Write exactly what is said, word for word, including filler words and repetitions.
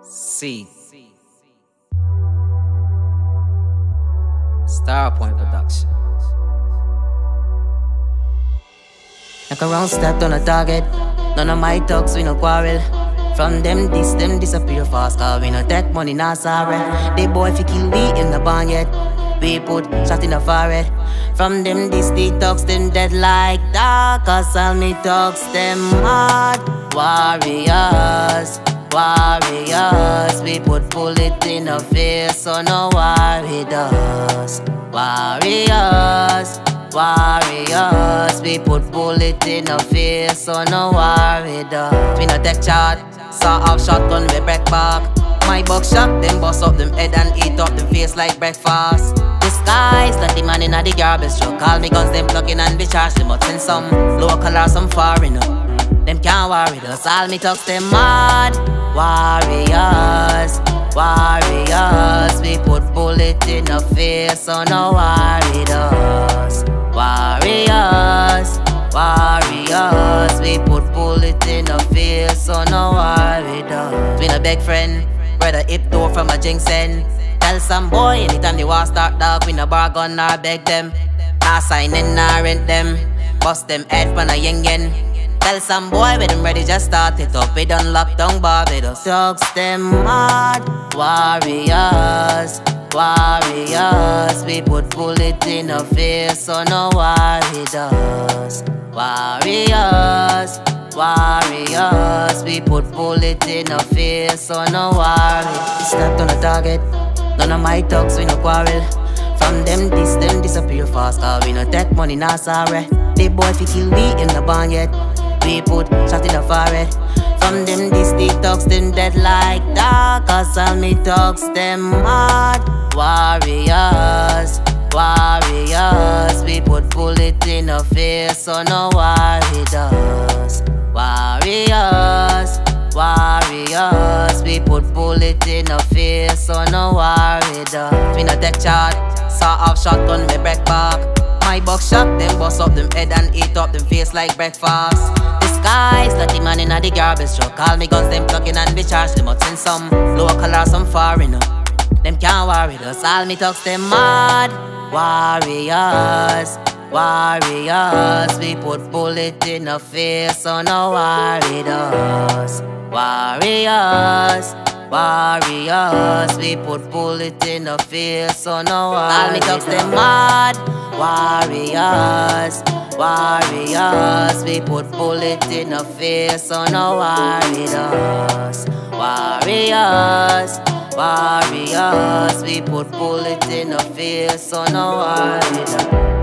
C. Starpoint Production. Like a round step on a target. None of my talks, we no quarrel. From them, this, them disappear fast. Cause we no take money, nah sorry. They boy fi kill we in the barn yet. We put shot in the forehead. From them, this, they talks, them dead like that. Cause all me talks, them hard. Warriors, warriors. We put bullet in the face, so no worry us. Warriors, warriors. We put bullet in the face, so no worry us. We no take chart, saw off shotgun, we break back. My buckshot, them bust up them head and eat up them face like breakfast. Disguise like the man in the garbage truck. Call me guns, them plugging and be charged them. But send some local or some foreigner, them can't worry us. All me talks them mad. Warriors, warriors. We put bullet in the face, so no worry us. Warriors, warriors. We put bullet in the face, so no worry us. We no beg friend, brother hip door from a Jinxen. Tell some boy anytime they want start dog, we no bargain nor beg them. Nah sign in, nah rent them. Bust them head pan a yen yen. Tell some boy when them ready just start it up. We done lock down Barbados. Dogs them mad. Warriors, warriors. We put bullet in the face, so no worry us. Warriors, warriors. We put bullet in the face, so no worry. Stepped on the target. None of my talks, we no quarrel. From them, this, them disappear fast. Cause we no take money, nah sorry. They boy fi kill we in the barn yet. We put shot in the forehead. From them, this, they talks, them dead like that. Cause all me talks, them mad. Warriors, warriors. We put bullet in the face, so no worry us. Warriors, warriors. We put bullet in the face, so no worry us. We no take chart, saw off shotgun, we break back. My buckshot, them bust up them head and eat up them face like breakfast. Disguise like the man in the garbage truck. Call me guns, them plugging and be charged them. But send some local or some foreigner, them can't worry us. All me talks them mad. Warriors, warriors. We put bullet in the face, so no worry us. Warriors, warriors. We put bullet in the face, so no worry. All me talks them mad. Warriors, warriors. We put bullet in the face, so no worry us. Warriors, warriors. We put bullet in the face, so no worry us.